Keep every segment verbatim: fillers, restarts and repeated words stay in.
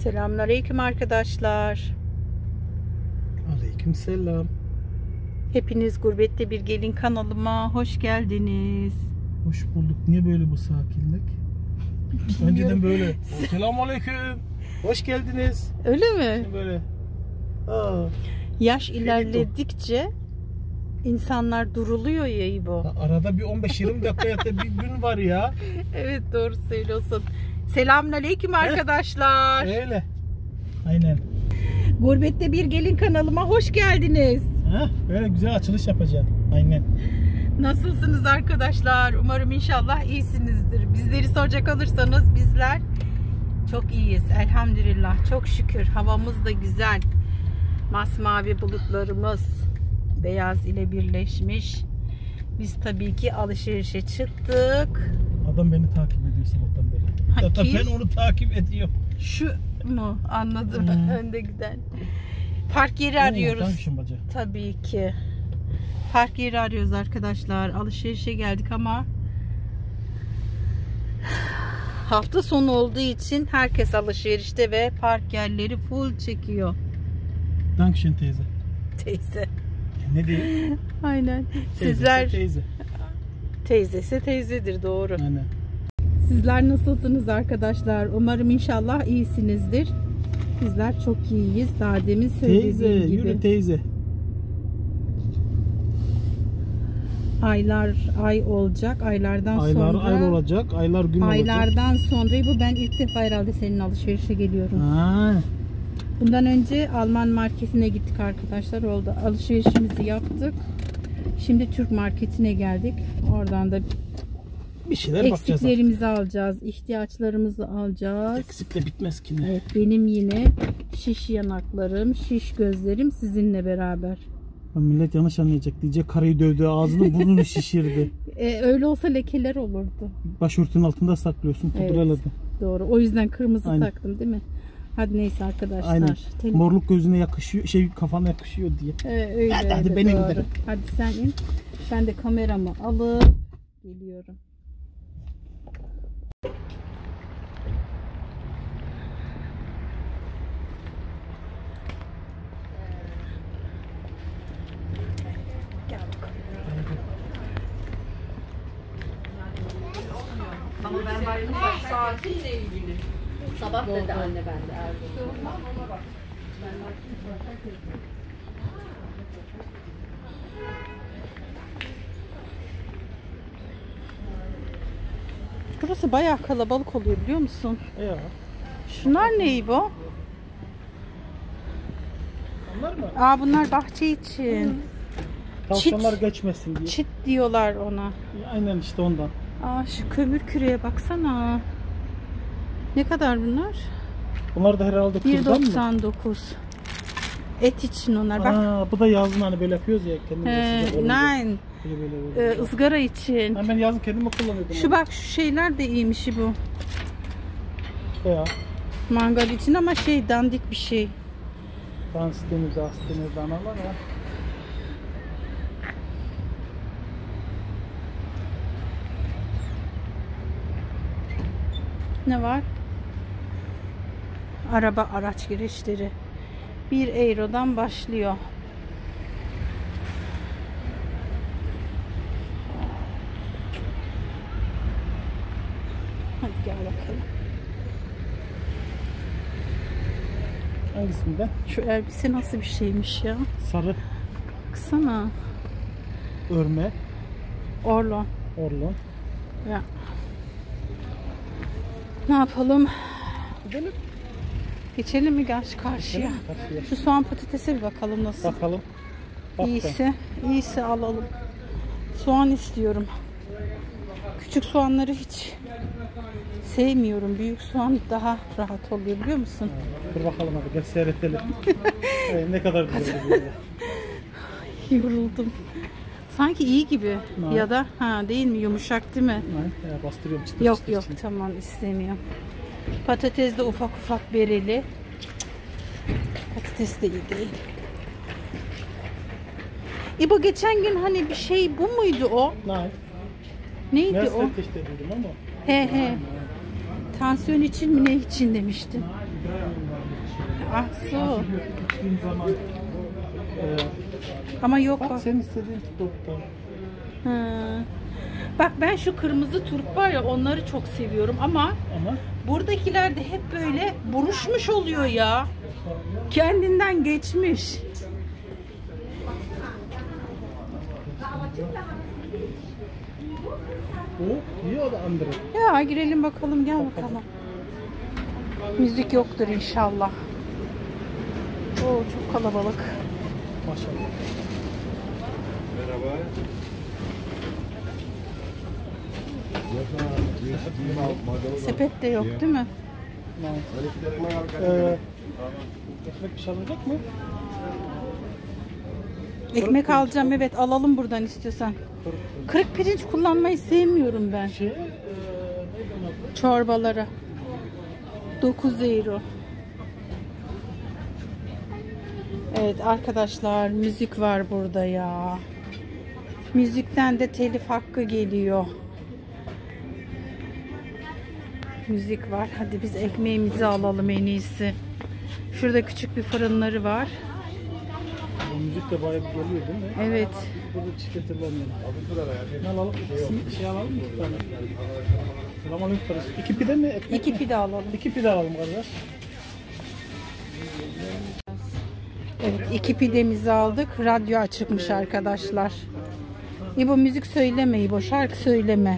Selamünaleyküm arkadaşlar. Aleykümselam. Hepiniz Gurbette Bir Gelin kanalıma hoş geldiniz. Hoş bulduk. Niye böyle bu sakinlik? Önceden böyle. Selamünaleyküm. Hoş geldiniz. Öyle mi? Şimdi böyle. Aa, Yaş ilerledikçe insanlar duruluyor ya İbo. arada bir on beş yirmi dakika ya da bir gün var ya. Evet, doğru söylüyorsun. Selamünaleyküm arkadaşlar. Öyle. Aynen. Gurbette Bir Gelin kanalıma hoş geldiniz. Ha, böyle güzel açılış yapacağım. Aynen. Nasılsınız arkadaşlar? Umarım inşallah iyisinizdir. Bizleri soracak olursanız bizler çok iyiyiz. Elhamdülillah. Çok şükür. Havamız da güzel. Masmavi bulutlarımız beyaz ile birleşmiş. Biz tabii ki alışverişe çıktık. Adam beni takip ediyor sabahtan beri. Zaten ben onu takip ediyorum. Şu mu? Anladım. Hmm. Önde giden. Park yeri arıyoruz. Oo, tabii ki. Park yeri arıyoruz arkadaşlar. Alışverişe geldik ama hafta sonu olduğu için herkes alışverişte ve park yerleri full çekiyor. Dankeschön teyze. Teyze. Ne diyeyim? Aynen. Teyze, Sizler teyze. teyzesi teyzedir, doğru. Aynen. Sizler nasılsınız arkadaşlar? Umarım inşallah iyisinizdir. Bizler çok iyiyiz. Daha demin söylediğim Teyze, gibi. yürü teyze. Aylar ay olacak. Aylardan Aylar sonra. ay olacak. Aylar gün olacak. Aylardan sonra bu ben ilk defa herhalde senin alışverişe geliyorum. Ha. Bundan önce Alman marketine gittik arkadaşlar. Oldu. Alışverişimizi yaptık. Şimdi Türk marketine geldik. Oradan da Bir şeyler bakacağız. eksiklerimizi alacağız. İhtiyaçlarımızı alacağız. Eksikle bitmez ki ne? Evet, benim yine şiş yanaklarım, şiş gözlerim sizinle beraber. Millet yanlış anlayacak. Diyecek karıyı dövdü, ağzını burnunu şişirdi. Ee, öyle olsa lekeler olurdu. Başörtünün altında saklıyorsun, pudraladı. Evet, doğru. O yüzden kırmızı Aynen. taktım değil mi? Hadi neyse arkadaşlar. Aynen. Ten... Morluk gözüne yakışıyor, şey kafana yakışıyor diye. Ee, öyle, hadi hadi öyle, beni doğru. gidelim. Hadi sen in. Ben de kameramı alıp geliyorum. Ama ben baktım bak saatiyle ilgili. Sabah dedi anne bende Erdoğan. Burası bayağı kalabalık oluyor biliyor musun? Ya. Şunlar ne bu? Onlar mı? Aa, bunlar bahçe için. Tavşanlar Çit. geçmesin diye. Çit diyorlar ona. Aynen işte ondan. Aa, şu kömür küreye baksana. Ne kadar bunlar? Bunlar da herhalde bir kurdan mı? doksan dokuz. Et için onlar. Bak. Aa, bu da yazın hani böyle yapıyoruz ya kendimize. He, sıcak olunca. nein. Böyle böyle böyle. Ee, ızgara için. Ha, ben yazın kendime kullanıyordum. Şu bak, şu şeyler de iyiymiş bu. Ya. Mangal için ama şey, dandik bir şey. Dans deniz, as deniz, analar ya. Ne var? Araba araç girişleri. bir eurodan başlıyor. Hadi gel bakalım. Hangisinden? Şu elbise nasıl bir şeymiş ya? Sarı Baksana. örme, Orlon. orlon. Ya. Ne yapalım? Gidelim. Geçelim mi karşı karşıya? Karşıya. Şu soğan patatese bir bakalım nasıl. Bakalım. Bak İyisi, iyisi alalım. Soğan istiyorum. Küçük soğanları hiç sevmiyorum. Büyük soğan daha rahat oluyor biliyor musun? Dur bakalım hadi gel seyredelim. Ee, ne kadar güzel oluyor. Yoruldum. Sanki iyi gibi. Ne? Ya da ha değil mi? Yumuşak değil mi? Ha, ya bastırıyorum çıtır Yok çıtır yok içine. tamam, istemiyorum. Patates de ufak ufak bereli. Patates de iyi değil. İbo, geçen gün hani bir şey, bu muydu o? Nein. Neydi o? Meslek işte dedim ama. He he. Pansiyon için mi ne için demişti. Ah su. Gittiğim zaman e, Ama yok bak bak. sen istediğin doktor. Hı. Bak ben şu kırmızı turp var ya onları çok seviyorum ama Ama buradakiler de hep böyle buruşmuş oluyor ya. Kendinden geçmiş. o iyi o da andere. Ya girelim bakalım, gel bakalım. Müzik yoktur inşallah. Oo çok kalabalık. Maşallah. Sepet de yok değil mi? Ee, ekmek pişirilecek mi? Ekmek alacağım, evet alalım buradan istiyorsan. Kırık pirinç kullanmayı sevmiyorum ben. Şey, e, neydi adı? Çorbalara. dokuz euro. Evet arkadaşlar, müzik var burada ya. Müzikten de telif hakkı geliyor. Müzik var. Hadi biz ekmeğimizi alalım en iyisi. Şurada küçük bir fırınları var. Bu müzik de bayağı bir geliyor değil mi? Evet. Burada çikolata var yani. Ne alalım? Bir şey alalım mı? Bir tane. Selamünaleyküm kardeş. İki pide mi? Ekmek İki mi? pide alalım. İki pide alalım kardeş. Evet, iki pidemizi aldık. Radyo açıkmış arkadaşlar. İbo müzik söyleme, İbo şarkı söyleme.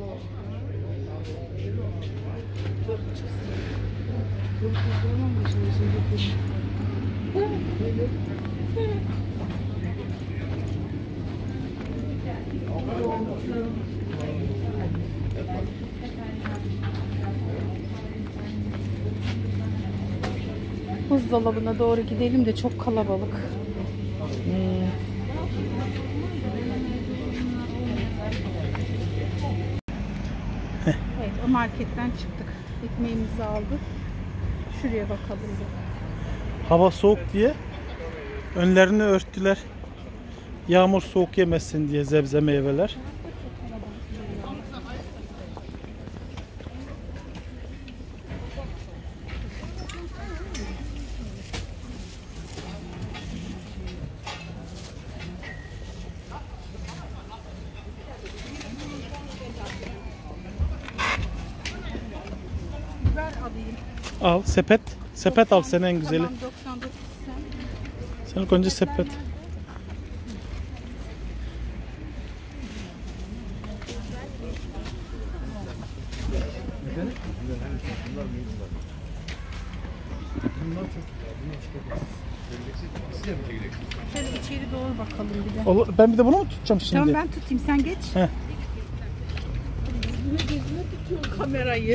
Buzdolabına doğru gidelim de çok kalabalık. Hmm. Evet, o marketten çıktık. Ekmeğimizi aldık. Şuraya bakalım. Hava soğuk diye önlerini örttüler. Yağmur soğuk yemesin diye sebze meyveler. Biber alayım. Al sepet. Sepet al sen en güzeli. Tamam, doksan dokuz sen. Sen ilk önce sepet. Şöyle içeri doğru bakalım bir de. Olur. Ben bir de bunu mu tutacağım şimdi? Tamam ben tutayım, sen geç. Heh. Gözüme gözüme tutuyorsun kamerayı.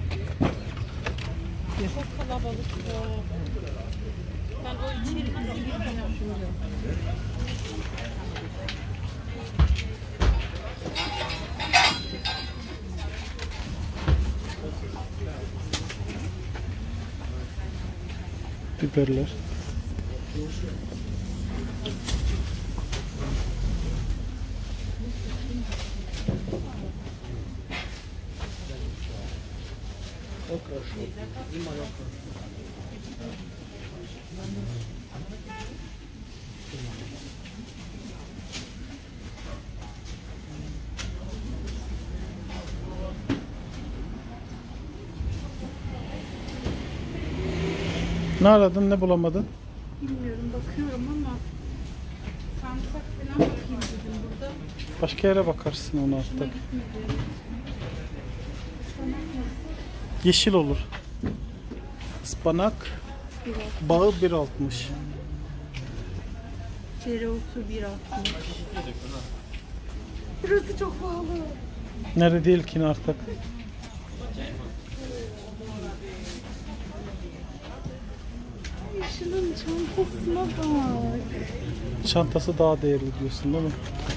Çok kalabalık ya. Ben o içeri nasıl gireceğim şimdi? Biberler. Ne aradın, ne bulamadın? Bilmiyorum, bakıyorum ama sarımsak falan bakayım dedim burada. Başka yere bakarsın onu Hoşuma artık. gitmedi. Ispanak nasıl? Yeşil olur. Ispanak Bir bağı bir altmış. dereotu bir altmış. Burası çok pahalı. Nerede değil ki artık. Şunun çantasına bak. Çantası daha değerli diyorsun değil mi?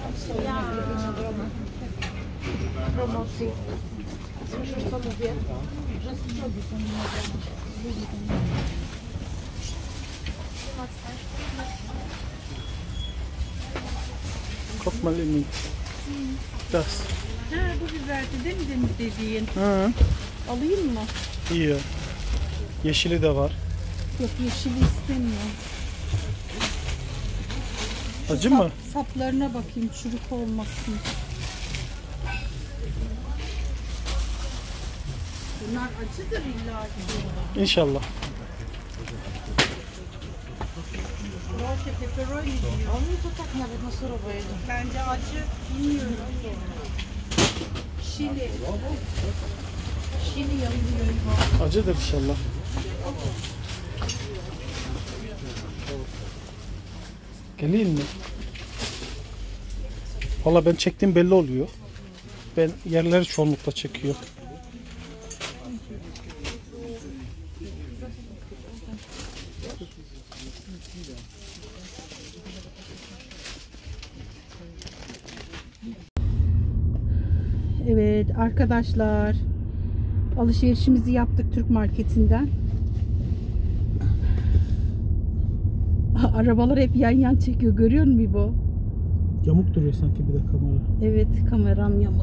Kopma limit. Das. Ha bu biberdi değil mi demin dediğin? Hı. Alayım mı? İyi. Yeşili de var. Yok, yeşili istemiyorum. Acı Sap, mı? saplarına bakayım, çürük olmasın. Bunlar acıdır illa ki. İnşallah. Roşe pepperoni diyor. Bence acı, bilmiyorum. Şili. Şili yanıyor. Acıdır inşallah. Geleyim mi? Valla ben çektiğim belli oluyor. Ben yerleri çoğunlukla çekiyor. Evet arkadaşlar, alışverişimizi yaptık Türk marketinden. Arabalar hep yan yan çekiyor, görüyor musun bu? Yamuk duruyor sanki bir de kamera. Evet, kameram yamuk.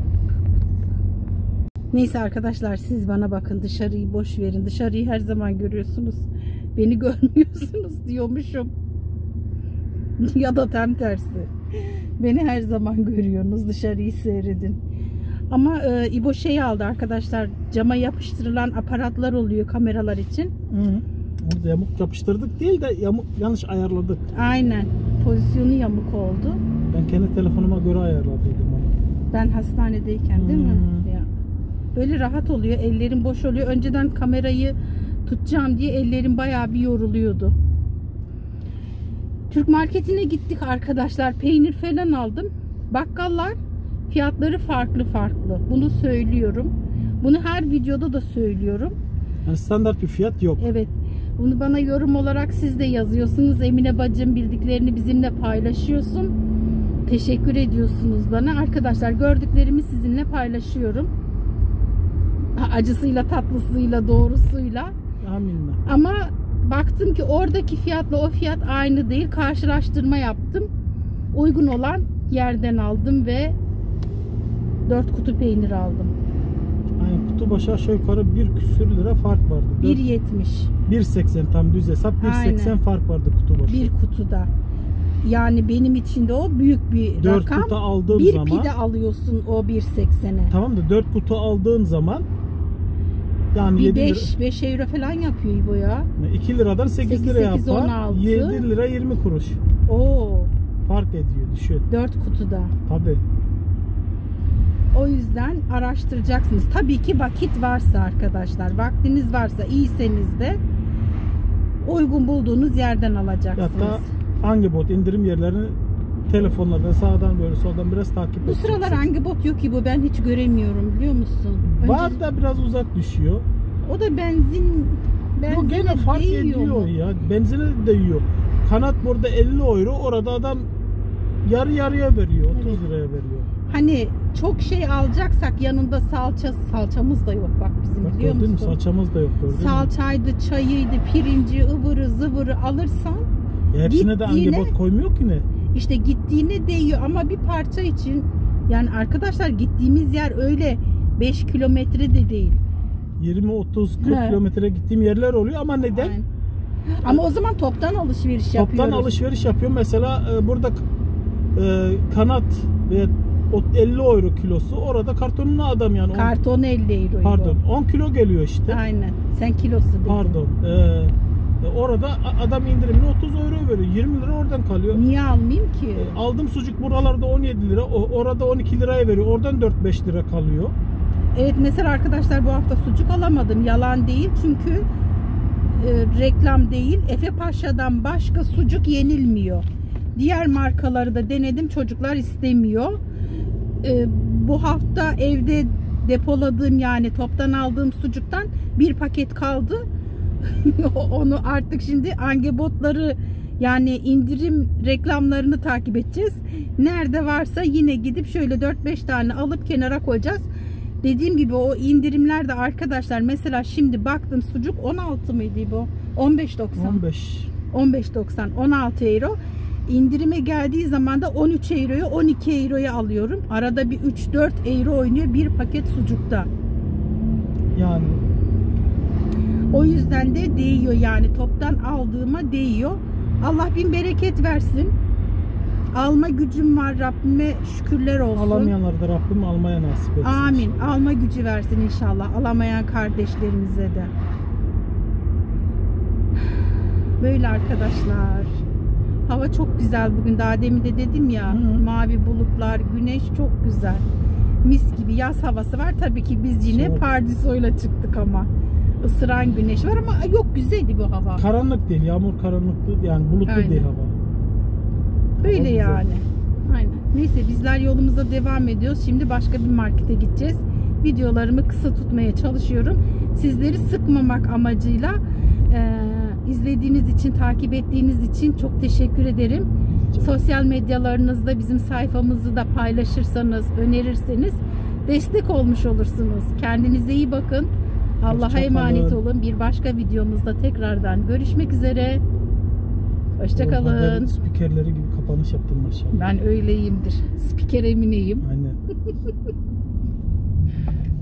Neyse arkadaşlar, siz bana bakın, dışarıyı boş verin. Dışarıyı her zaman görüyorsunuz, beni görmüyorsunuz diyormuşum. Ya da tam tersi. Beni her zaman görüyorsunuz, dışarıyı seyredin. Ama e, İbo şey aldı arkadaşlar, cama yapıştırılan aparatlar oluyor kameralar için. Hı. Orada yamuk yapıştırdık değil de yamuk, yanlış ayarladık. Aynen, pozisyonu yamuk oldu. Ben kendi telefonuma göre ayarladıydım onu. Ben hastanedeyken değil mi? Hmm. Ya. Böyle rahat oluyor, ellerim boş oluyor. Önceden kamerayı tutacağım diye ellerim bayağı bir yoruluyordu. Türk marketine gittik arkadaşlar, peynir falan aldım. Bakkallar fiyatları farklı farklı. Bunu söylüyorum. Bunu her videoda da söylüyorum. Yani standart bir fiyat yok. Evet. Bunu bana yorum olarak siz de yazıyorsunuz. Emine bacım bildiklerini bizimle paylaşıyorsun. Teşekkür ediyorsunuz bana. Arkadaşlar, gördüklerimi sizinle paylaşıyorum. Acısıyla, tatlısıyla, doğrusuyla. Aminle. Ama baktım ki oradaki fiyatla o fiyat aynı değil. Karşılaştırma yaptım. Uygun olan yerden aldım ve dört kutu peynir aldım. Yani kutu başı aşağı yukarı bir küsür lira fark vardı. bir yetmiş. bir seksen tam düz hesap. bir seksen fark vardı kutu başı. Bir kutuda. Yani benim için de o büyük bir dört rakam. kutu aldığın bir zaman. Bir pide alıyorsun o bir seksene. Tamam da dört kutu aldığın zaman yani Bir yedi beş, beş euro falan yapıyor bu ya. lira. iki liradan sekiz, sekiz, lira sekiz, yapar. on altı. yedi lira yirmi kuruş. Oo, Fark ediyor, düşün. dört kutuda. Tabii. O yüzden araştıracaksınız. Tabii ki vakit varsa arkadaşlar, vaktiniz varsa, iyiyseniz de uygun bulduğunuz yerden alacaksınız. Hatta hangi bot indirim yerlerini telefonlardan sağdan böyle soldan biraz takip Bu edeceksin. sıralar hangi bot yok ki bu, ben hiç göremiyorum biliyor musun? Önce, Var da biraz uzak düşüyor. o da benzin benzin Bu gene fark ediyor mu? ya. Benzine de yiyor. Kanat burada elli euro, orada adam yarı yarıya veriyor. otuz Evet. liraya veriyor. Hani çok şey alacaksak yanında salça, salçamız da yok bak bizim, Bak, biliyor gördün mü? musun? Salçamız da yok, gördün mü? Salçaydı, çayıydı, pirinci, ıvırı, zıvırı alırsan E hepsine de hangi gittiğine- bot koymuyor ki ne? işte gittiğine değiyor ama bir parça için, yani arkadaşlar gittiğimiz yer öyle beş kilometre de değil. yirmi otuz kırk He. kilometre gittiğim yerler oluyor ama neden? Aynen. Ama o zaman toptan alışveriş Toptan yapıyoruz. alışveriş yapıyor. Mesela e, burada e, kanat ve o elli euro kilosu, orada kartonuna adam yani. on- Karton elli euro. Pardon, on kilo geliyor işte. Aynen. Sen kilosu dedin. Pardon. E, orada adam indirimli otuz euro veriyor. yirmi lira oradan kalıyor. Niye almayayım ki? E, aldım sucuk buralarda on yedi lira. O, orada on iki liraya veriyor. Oradan dört beş lira kalıyor. Evet, mesela arkadaşlar bu hafta sucuk alamadım. Yalan değil çünkü e, reklam değil. Efe Paşa'dan başka sucuk yenilmiyor. Diğer markaları da denedim, çocuklar istemiyor. E, bu hafta evde depoladığım, yani toptan aldığım sucuktan bir paket kaldı. Onu artık şimdi angebotları, yani indirim reklamlarını takip edeceğiz. Nerede varsa yine gidip şöyle dört beş tane alıp kenara koyacağız. Dediğim gibi o indirimlerde arkadaşlar, mesela şimdi baktım sucuk on altı mıydı bu? on beş doksan. on beş. on beş doksan, on altı euro. İndirime geldiği zaman da on üç euroya, on iki euroya alıyorum. Arada bir üç dört euro oynuyor bir paket sucukta. Yani O yüzden de değiyor yani, toptan aldığıma değiyor. Allah bin bereket versin. Alma gücüm var, Rabbime şükürler olsun. alamayanlar da Rabbim almaya nasip etsin. Amin. inşallah. Alma gücü versin inşallah. Alamayan kardeşlerimize de. Böyle arkadaşlar. Hava çok güzel bugün. Daha demin de dedim ya. Hı hı. Mavi bulutlar, güneş çok güzel. Mis gibi yaz havası var. Tabii ki biz yine Soğuk. pardisoyla çıktık ama. Isıran güneş var ama yok, güzeldi bu hava. Karanlık değil, yağmur karanlıklı yani bulutlu Aynen. değil hava. Böyle Hava güzel. yani. Aynen. Neyse bizler yolumuza devam ediyoruz. Şimdi başka bir markete gideceğiz. Videolarımı kısa tutmaya çalışıyorum. Sizleri sıkmamak amacıyla e, izlediğiniz için, takip ettiğiniz için çok teşekkür ederim. Sosyal medyalarınızda bizim sayfamızı da paylaşırsanız, önerirseniz destek olmuş olursunuz. Kendinize iyi bakın. Allah'a Hoşça emanet kalın. olun. Bir başka videomuzda tekrardan görüşmek üzere. Hoşça kalın. Haber spikerleri gibi kapanış yaptım maşallah. Ben öyleyimdir. Spiker Emine'yim. Aynen.